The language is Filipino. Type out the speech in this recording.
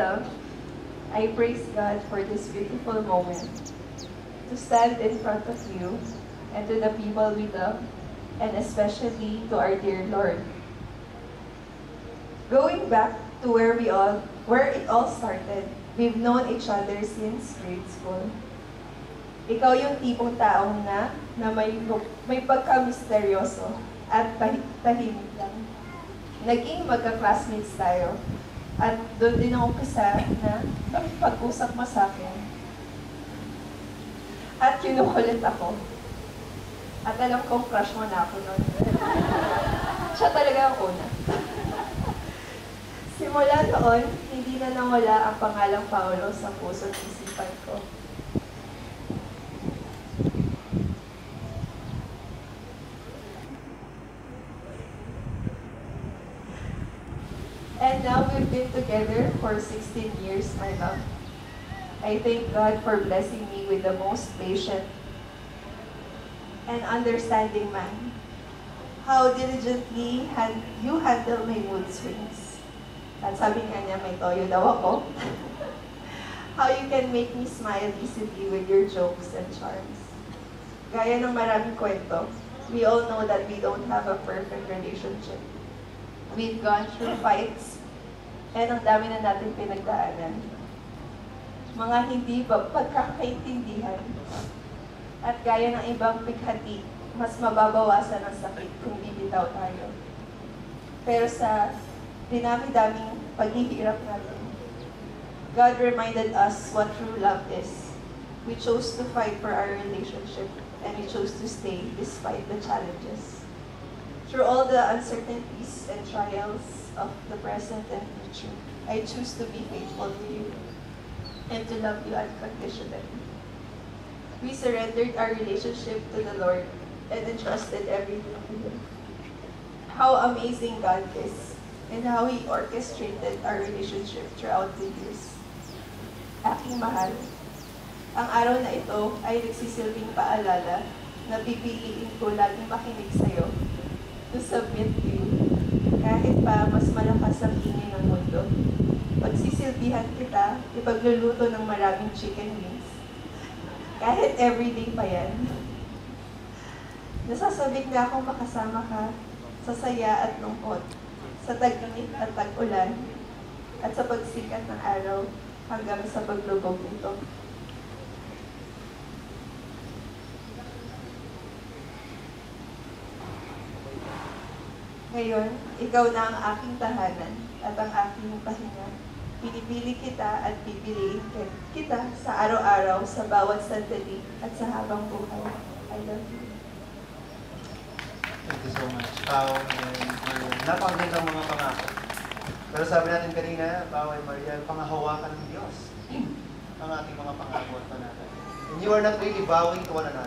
love, I praise God for this beautiful moment to stand in front of you and to the people we love, and especially to our dear Lord. Going back to where it all started, we've known each other since grade school. Ikaw yung tipong taong na may pagka-misteryoso at tahimik lang. Naging magka-classmates tayo. At doon din ako umpisa na pag-usap mo sa akin. At kinukulit ako. At alam kong crush mo na ako noon. Siya talaga ang una. Simula noon, hindi na nawala ang pangalang Paolo sa puso at isipan ko. And now we've been together for 16 years, my love. I thank God for blessing me with the most patient and understanding man. How diligently you handle my mood swings. At sabi nga niya, may toyo daw ako. How you can make me smile easily with your jokes and charms. Gaya ng maraming kwento, we all know that we don't have a perfect relationship. We've gone through fights, and ang dami na natin pinagdaanan. Mga hindi pagkakaintindihan. At gaya ng ibang pighati, mas mababawasan ang sakit kung bibitaw tayo. Pero sa dinami-daming paghihirap natin, God reminded us what true love is. We chose to fight for our relationship, and we chose to stay despite the challenges. Through all the uncertainties and trials of the present and future, I choose to be faithful to you and to love you unconditionally. We surrendered our relationship to the Lord and entrusted everything to Him. How amazing God is, and how He orchestrated our relationship throughout the years. Aking mahal, ang araw na ito ay nagsisilbing paalala na pipiliin ko laging makinig sa'yo, to submit to you, kahit pa mas malakas ang ingay ng mundo. Pagsisilbihan kita, ipagluluto ng maraming chicken wings. Kahit everyday pa yan. Nasasabik na akong makasama ka sa saya at lungkot, sa tag-init at tag-ulan, at sa pagsikat ng araw hanggang sa paglubog nito. Ngayon, ikaw na ang aking tahanan at ang aking pahinga. Pinipili kita at pipiliin kita sa araw-araw, sa bawat sandali at sa habang buhay. I love you. Thank you so much, Pao. Napakagandang mga pangako. Pero sabi natin kanina, Pao and Mariel, pangahawakan ng Diyos ang ating mga pangako at panatag. And you are not really bowing to one another.